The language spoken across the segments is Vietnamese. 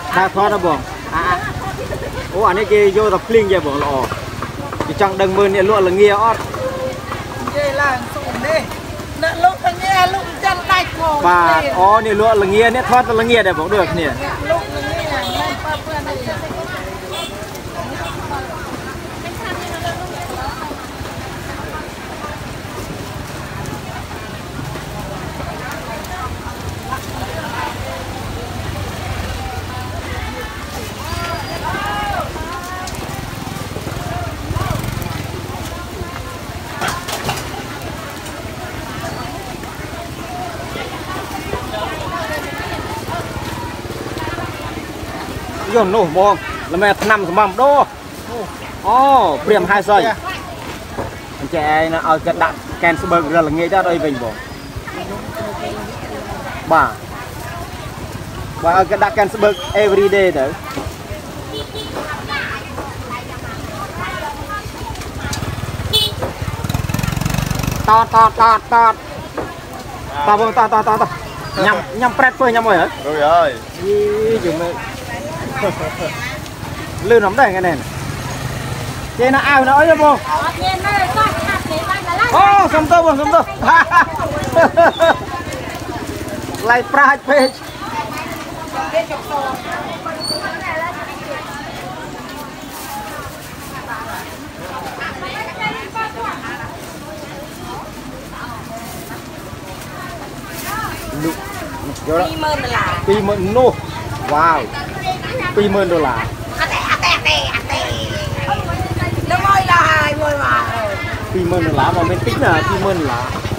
Tha thoát nó bỏng. Ủa anh ấy kia vô tập linh vậy bỏng lọ. Cái chẳng đừng mơn này luôn là nghe ót. Vậy là sụn đi. Nợ lúc là nghe lúc chân đạch hồ. Và ó này luôn là nghe nét thoát là nghe để bỏng được nè. Lúc là nghe nên pa phương này. Vô nổ bong là mẹ nằm cái mầm đô. Ô, priềm 2 giây. Anh trẻ nó ở cái đặt ken sberg ra là nghe ra đây bình bộ. Bà ở cái đặt ken sberg every day thử. To. Nhằm prét phơi nhằm rồi hả? Rồi ơi. Dừng mày. Lươn lắm đây cái này. Trên nó ao nó ấy không? Ô, xong tô. Lại pride page. $20,000 nô. Wow. $20,000. Nó môi là 20 mà. $20,000 mà mình tính là $20,000.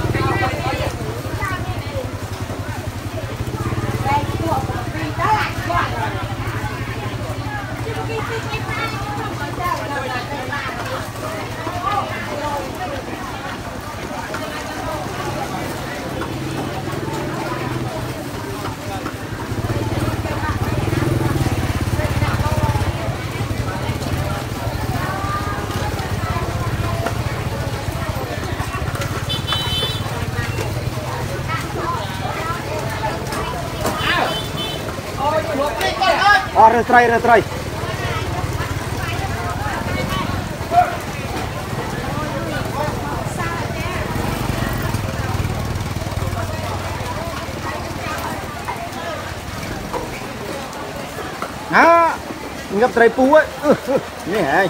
Rồi try. Đó, ngập tray pu ấy. Nè này.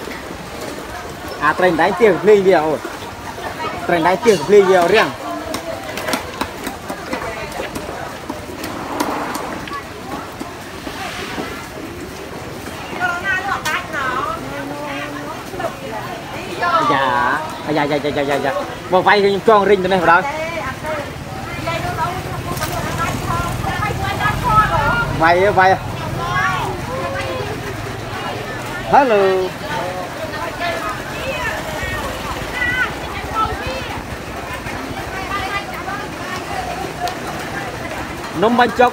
À tray đánh tiền ly nhiều. Tray đánh tiền ly nhiều riêng. Dạ. Mà vay thì cho ring này vào đâu? Vay. Hello. Nông bánh chốc.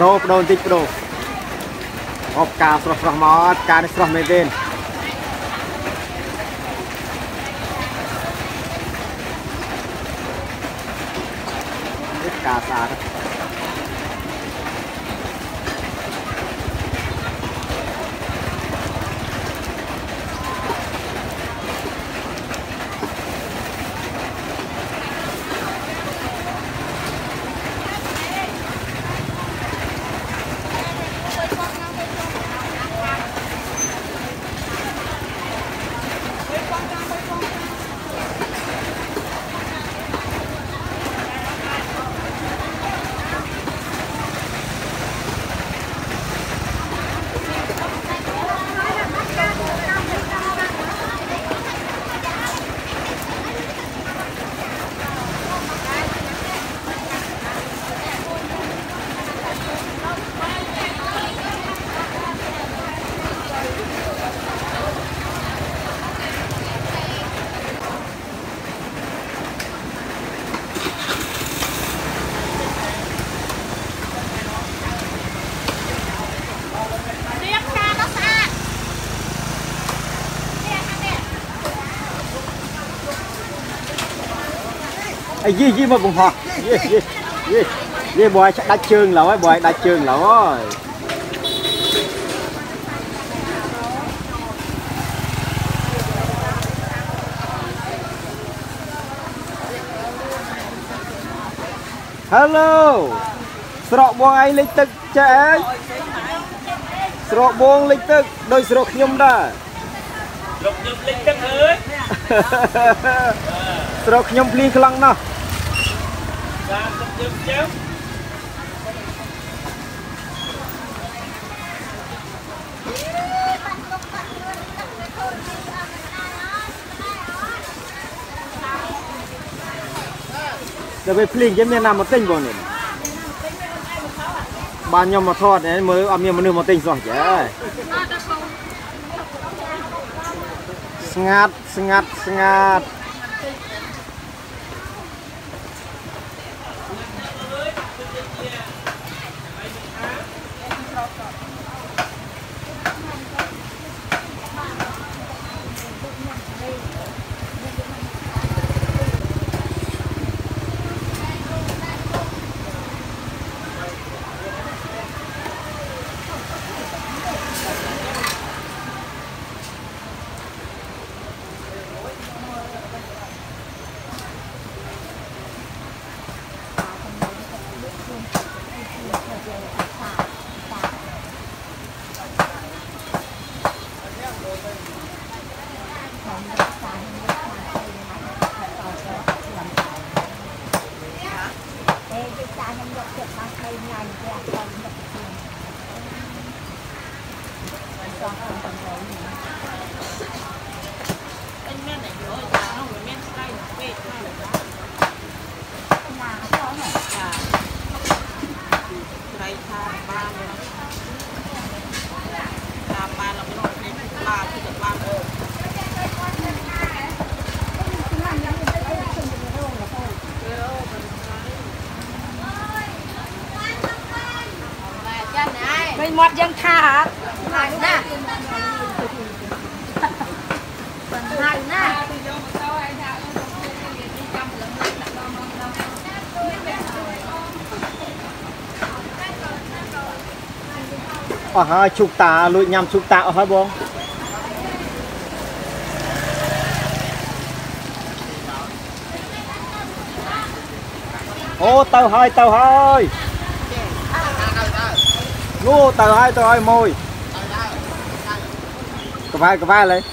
đồ tích đồ hộp cà sọt mọt cà này sọt mê tên cà xà gì mà bùng họ gì bòi chắc đá chương lẩu ấy bòi đá chương lẩu ơi hello sọ buông anh lịch tức chạy sọ buông lịch tức đôi sọ nhung đã sọ nhung lịch tức ơi sọ nhung pli khăng nào giờ về pli cái miền Nam một tinh còn này bao nhiêu mà thọt đấy mới ở miền một tinh rồi chứ ngạt mọt dân tha hả? Hai nè. Hai nè. hai chục tạ lụi nhằm chục tạ hả bông? Ô tàu hơi ngô tàu hai môi cái vai lấy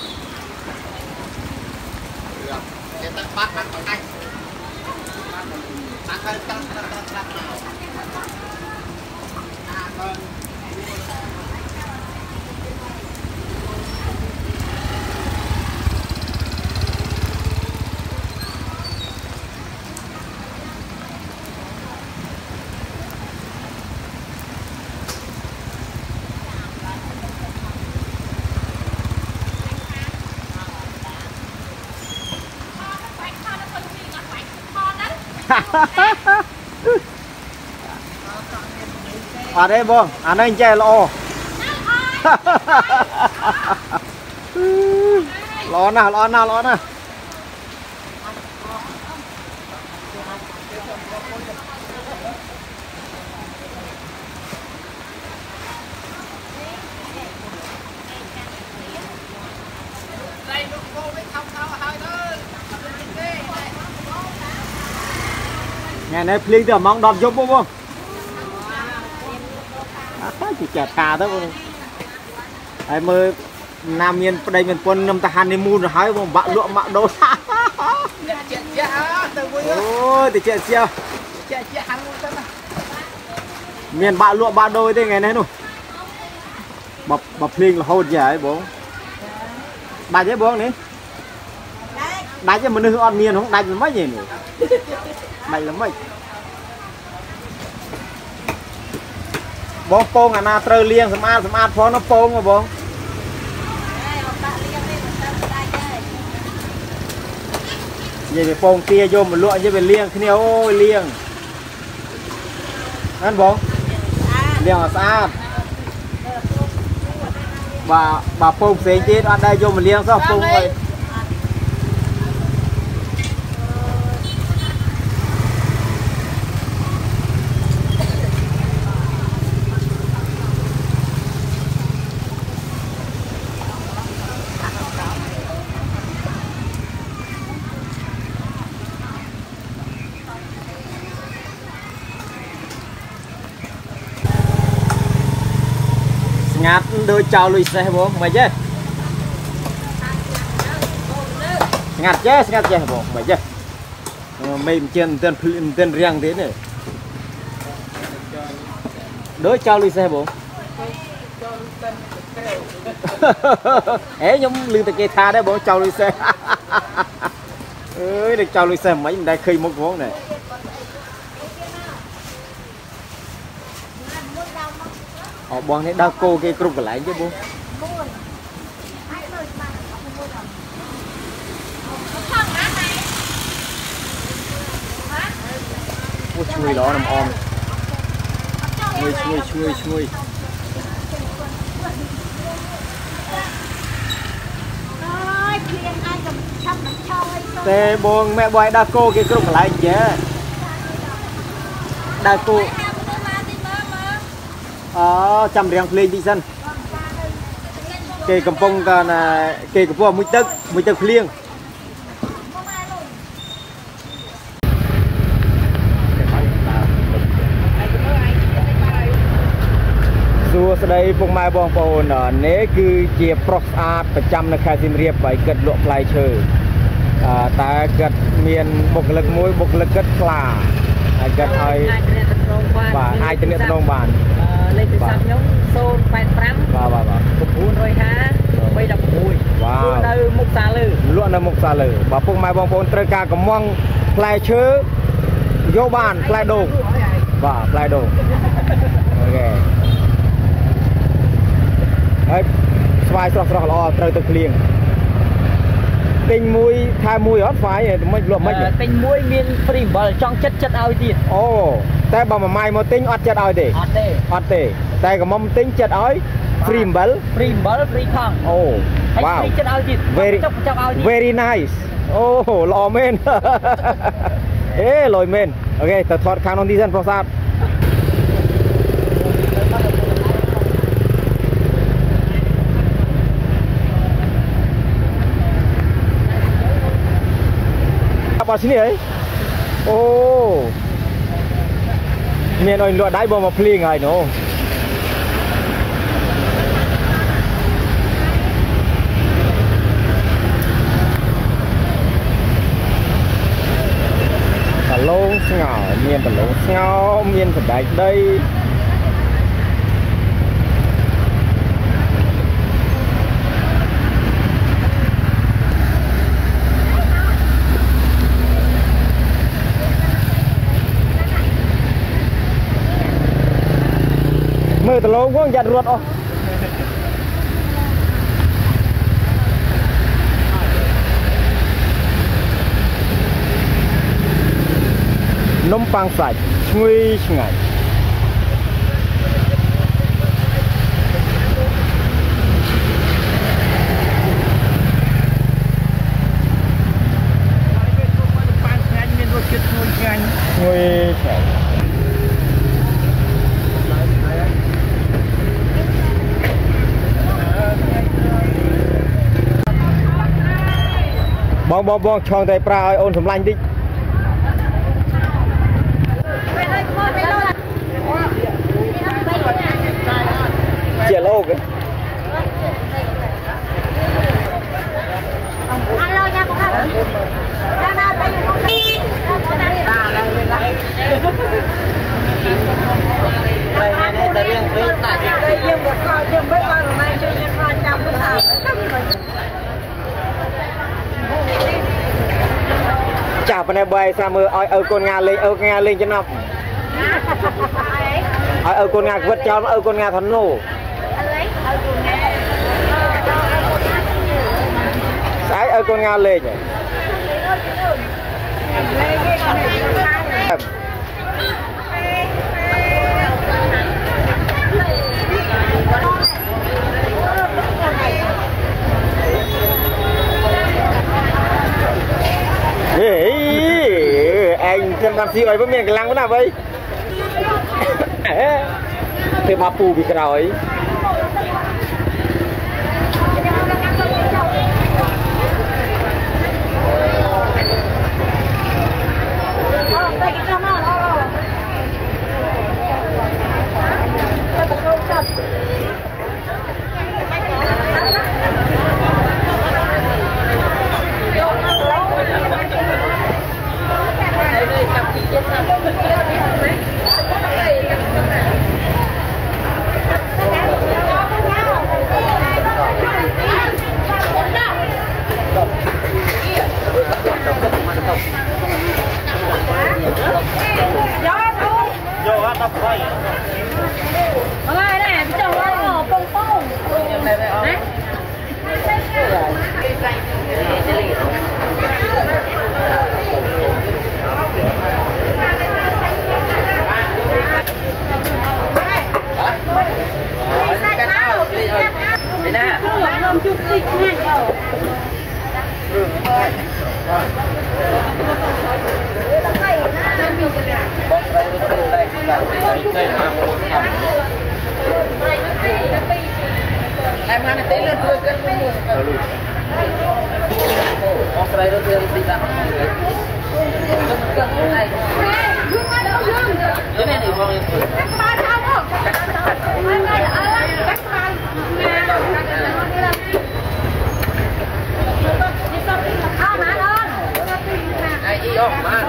ở đây bông anh anh che lo lo nào lo nào lo nào ngày nay pling từ mong đọc giúp không chỉ chả thà thôi ai mơ nam miền đây miền quân năm ta honeymoon rồi hái bông bạn lụa mạng đô ôi thì chuyện siêu miền bạn lụa bạn đôi thế ngày nay luôn bập pling là hôn gì bố đại chứ bố này đại chứ mình đưa on miền không đại là mấy gì nữa đại là mấy bố pông à na trơ liêng sầm ad phó nó pông mà bố vậy về pông tia vô một lụa như về liêng khi nào ôi liêng ăn bố liêng là sao bà pông xế chết ăn đây vô một liêng sao pông rồi ngạt đôi chào lùi xe bố mày chứ ngạt chứ bố mày chứ mày trên tên riêng thế này đôi chào lùi xe bố ấy nhóm lương từ kia tha đấy bố chào lùi xe ơi được chào lùi xe mấy đây khi một vốn này họ bọn này đau cô cái cục lại chứ bố ôi chui đó nằm om chui tê buông mẹ boy đau cô cái cục lại chứ đau cô chăm riêng lên đi sân kê cầm pông là kê cầm pông mũi tấc liêng dù sau đây phong mai bong bồn nếu cứ chia prosatประจำใน khai Siem Reap ไปเกิดลวกปลายเชยแต่เกิดเมียนบกเล็กมุ้ยบกเล็กเกิดปลาเกิดไอ้ว่าไอ้จะเนี่ยตรงบ้านlên từ sắp nhóm xôn phải trắm cục buôn rồi ha bây đập mùi luôn nơi một xa lử và phong mai bong bồn trời ca cầm mong play chớ vô bàn play đồ và play đồ ok đấy xoay sọc lo trời từ liền tinh mũi thay mũi hót phải mới luộc mấy tinh mũi miên free ball trong chất ao tiền ôแต่บ่มาไม่มาติ้งอดจัดเอาดิอดเตะแต่ก็มาติ้งจัดเอาฟรีบอลฟรีทางโอ้ว้าว very nice โอ้หล่อเมนเอ้ลอยเมนโอเคแต่ถอดคางนอนดีเซนโปรซาดapa sini ya oh miền ơi lụa đáy bò mà phi ngày nó tà lông ngỏ miền tà lông ngao miền tà đại đây mưa tà lông quá giặt ruột ô nấm pang sạch nguy ngày bong chong tay pra ơi ôn sầm lanh đi chia lô cái alo nha con ơi ra ra tay con đi chào bên em bay sao mưa ơi con Nga lên cho nó con Nga vượt cho con Nga thắn nổ sai con Nga lên nhỉ anh xem làm gì vậy với miệng cái lăng có nào vậy thế mà phù bị cái nào ấy em ăn tí lên thôi cân mua con sợi rồi tiền gì ta cái này thì con ai đi không mà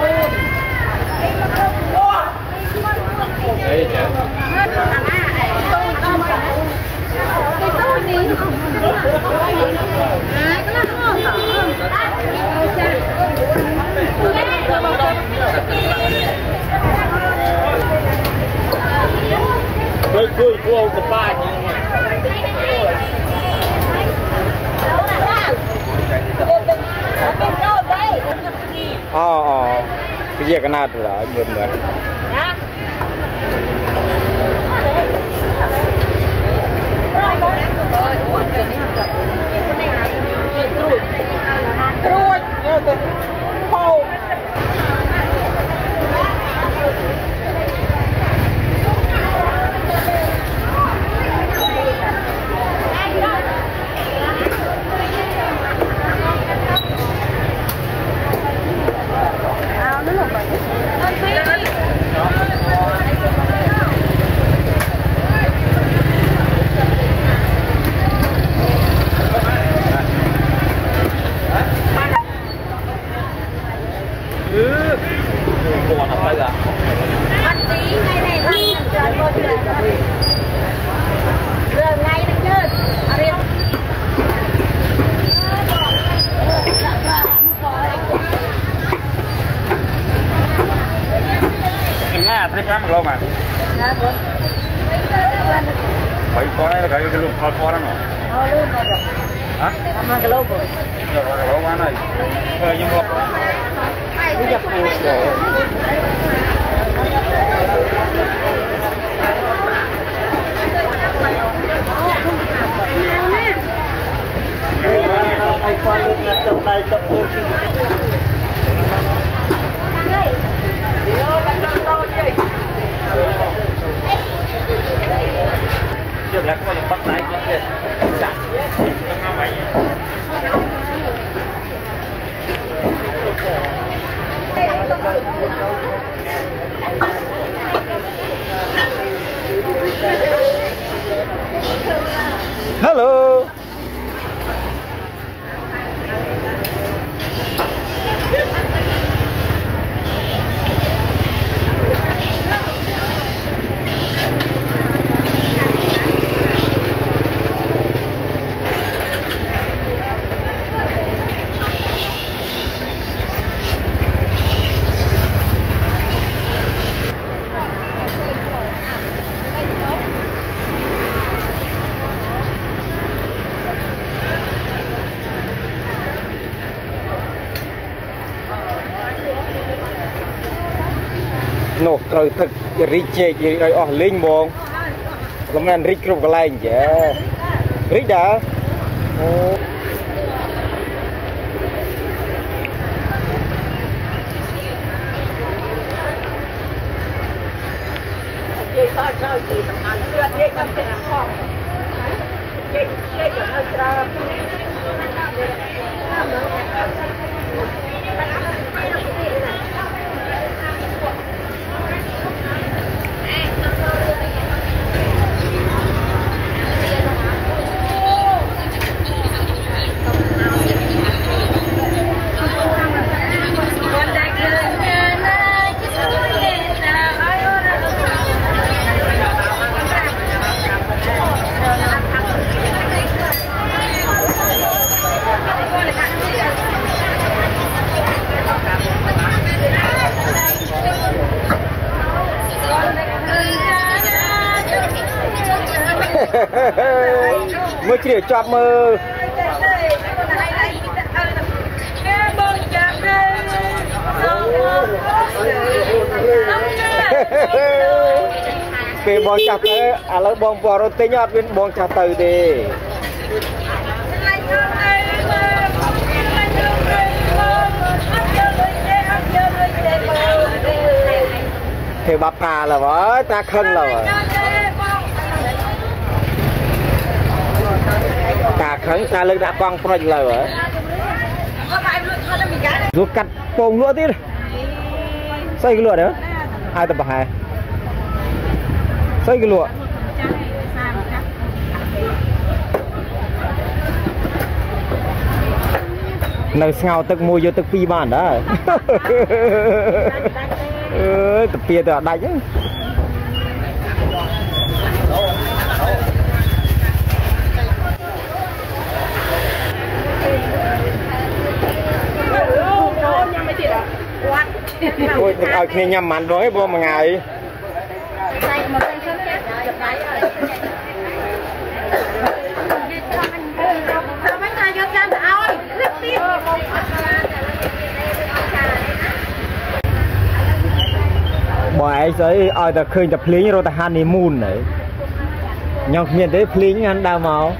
tôi cua của ba cái gì cái nào rồi đó buồn rồi lâu mà phải có này là cái luôn khó lắm rồi hả cái lâu rồi lâu quá này nhưng mà bây giờ trước là có những bắt tay có thể chặt nổ rồi thực rít chê rồi ở linh buông làm nên rít rụp cái lạnh chứ rít đã mới chỉ để chọn mơ cái bong chặt đấy à lấy bong bò rồi tê nhọt bên bong chặt từ đi thì bắp cà là với ta khân là với cả khấn ta lên đã quăng phơi lời vậy rồi cắt bông lúa tí xây cái lúa đấy ai tập bài xây cái lúa nơi ngào tức mua vô tức pi bàn đó tập pia từ đánh ôi ở kia nhầm mặn rồi vô mà ngày bọn ấy sẽ ở ta khơi tập lính rồi ta honeymoon này nhọc miền đấy lính ăn đào máu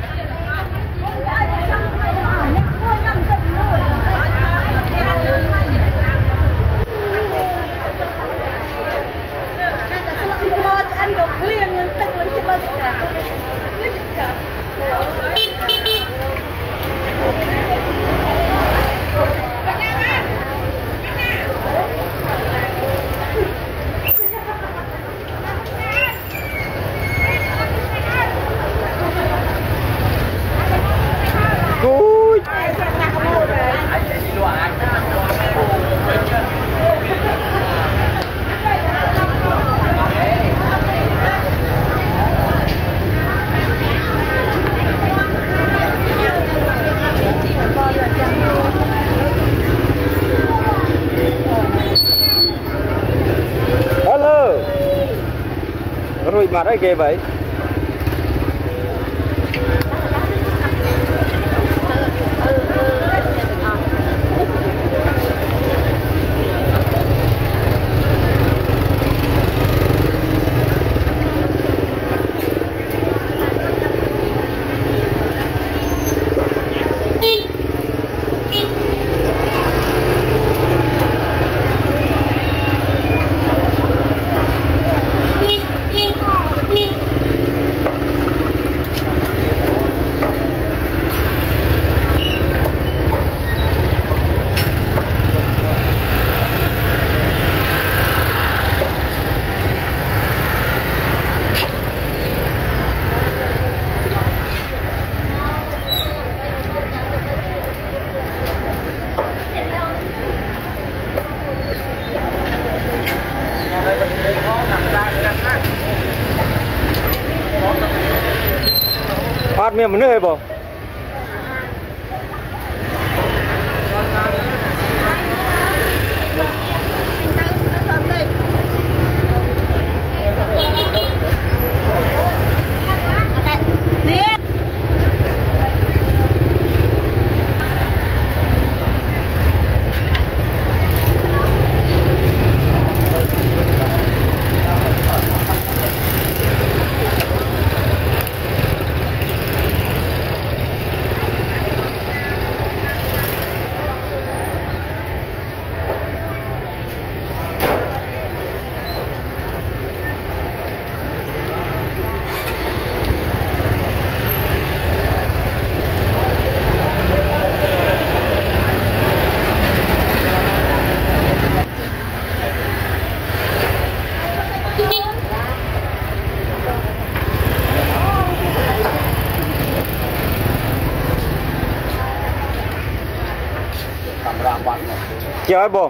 rồi mà đấy ghê vậy phát miệng một nơi bò chơi bông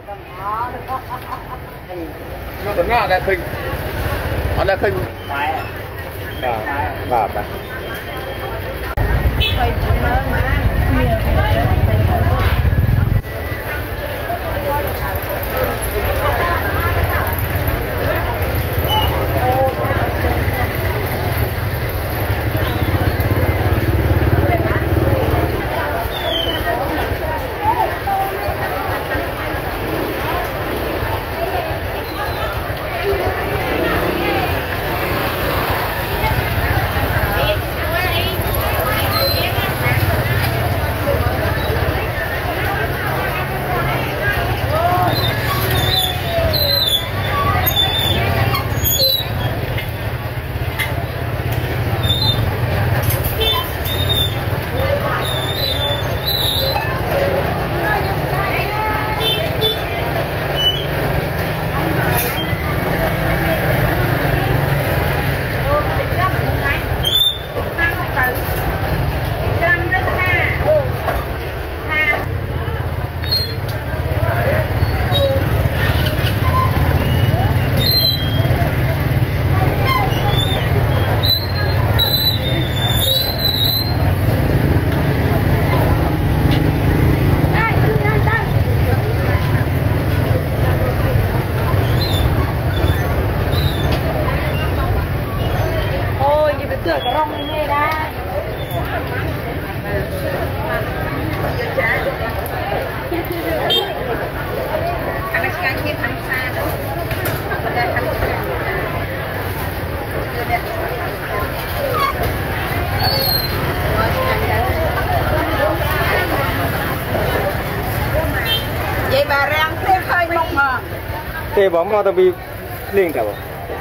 nó vẫn là khinh nó là khinh bà vậy bà rang thêm hơi mong mà thế bóng mà tao bị liền cả bộ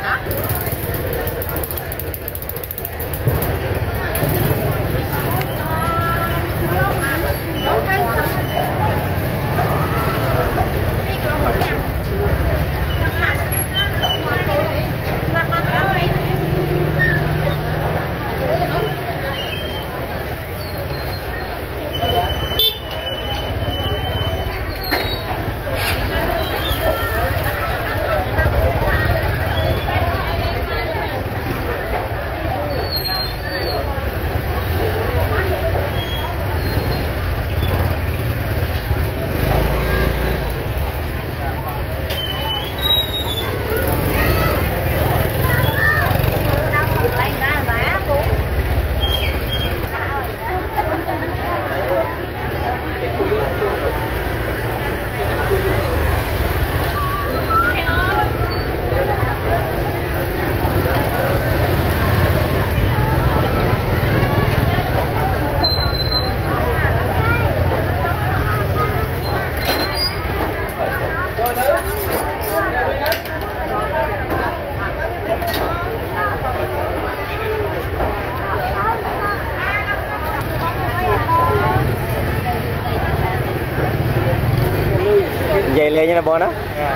vậy lên như là bò đó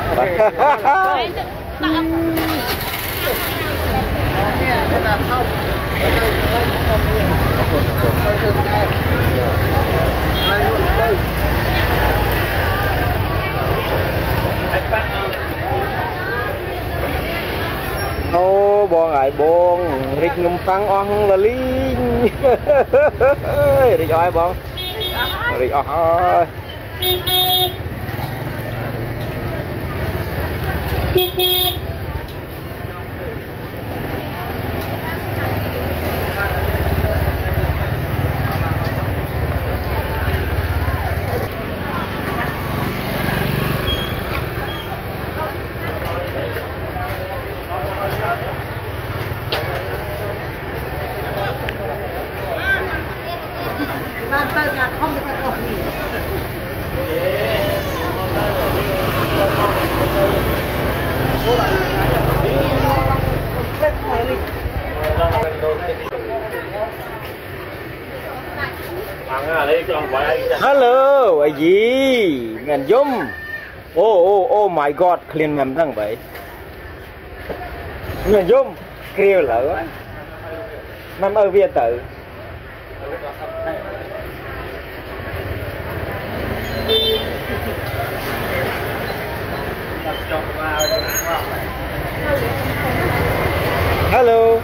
ô bò ngại bông rịch ngầm phăng oang là lý rịch oi bông rịch oi hello ai gì ngàn dung oh my god clean mềm thằng vậy ngàn dung kêu lỡ nằm ở Việt tự Hello.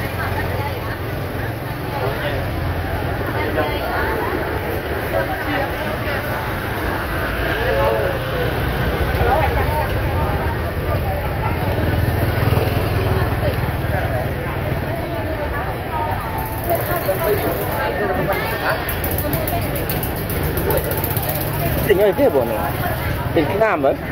Tỉnh ơi thế bộ này. Tỉnh Việt Nam vậy.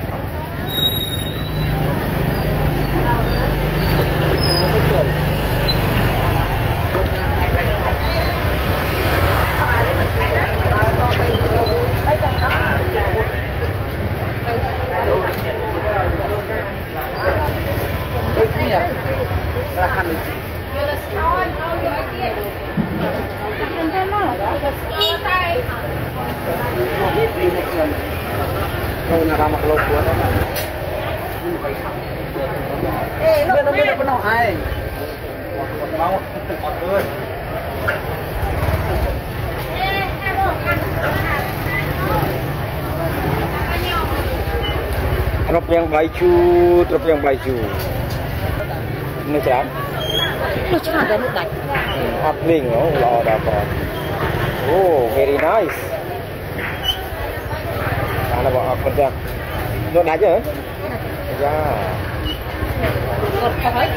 Drop yang baju, drop yang baju. Ini kan? Nó chả ra nước đánh. Hot link, oh, lo dapat. Oh, very nice. Mana bawa apa dah? Not aja? Ya. Còn khói.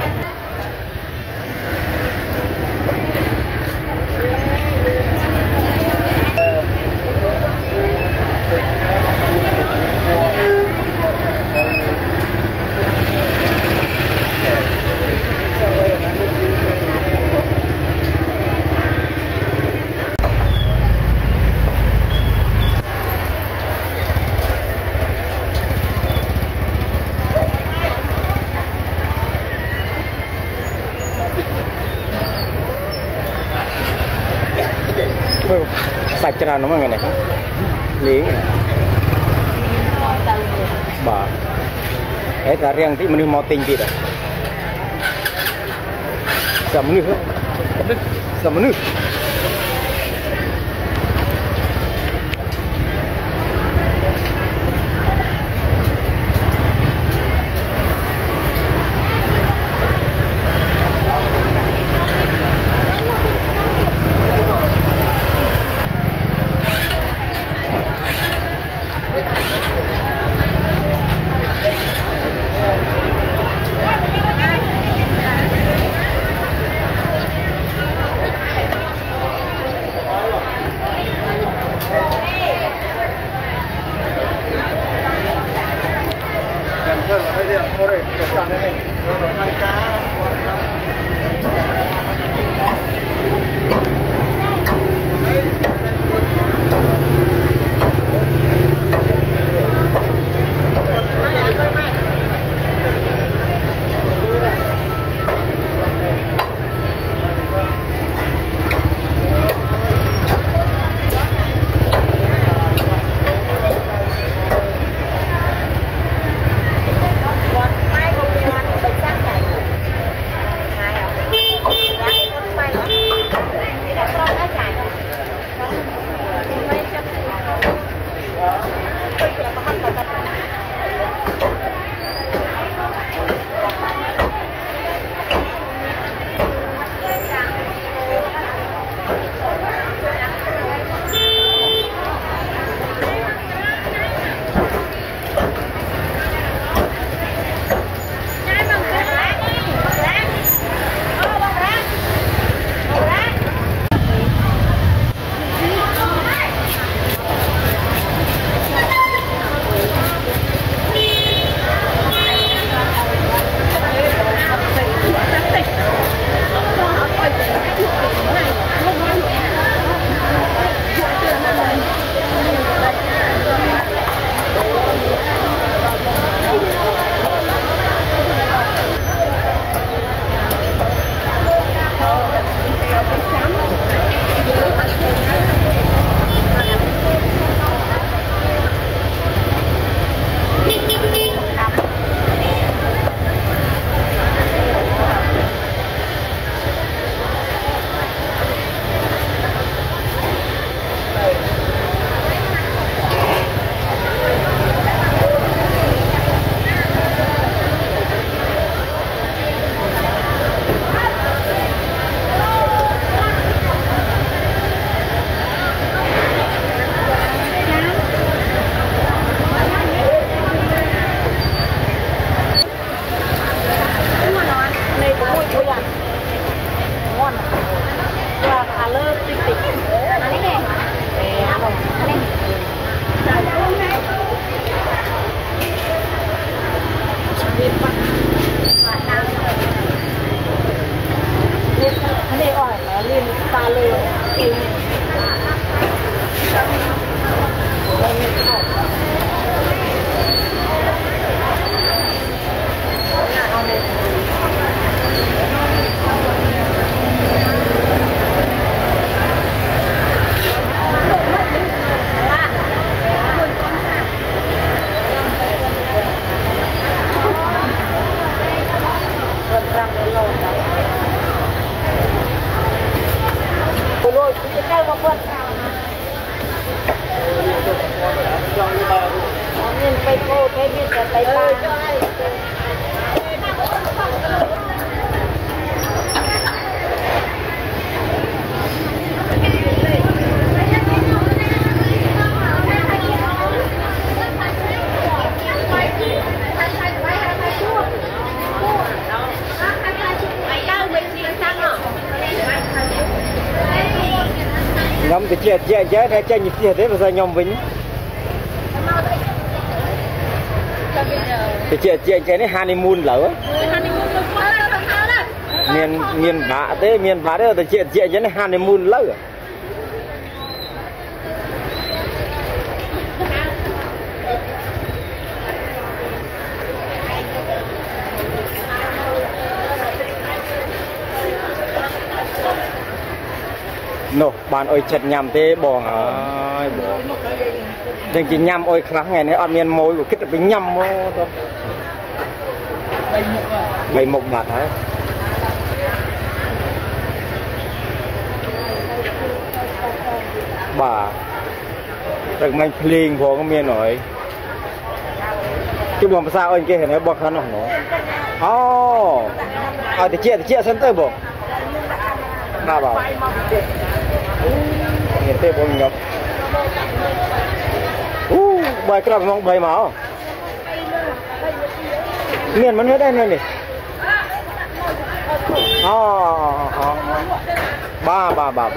Sạch cho nó mọi người này lý bà ấy là riêng tí mình mau tinh gì đó sầm nước sầm nước cái gì cái tay ba nhóm thì chia ra chơi nhịp chia thế bây giờ nhóm vĩnh thì chia này honeymoon lỡ miền bạ thế thì chia cái này honeymoon lỡ nô bạn ơi chật nhầm thế bò ơi đừng chỉ nhầm ôi kháng ngày này ăn miên môi của kết được với nhầm thôi bầy mục mặt hả bà được mình pling của cái miên rồi chứ bò sao anh kia thì nó bọc hắn nó oh thì chia sân tới bộ ba bảo nhìn tê bông nhóc bài cái mong bài máu miềnมันhết đây này nè ba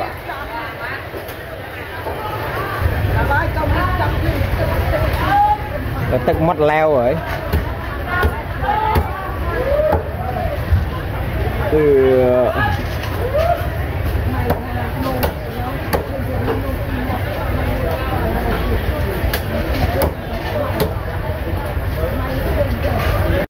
tức mất leo rồi từ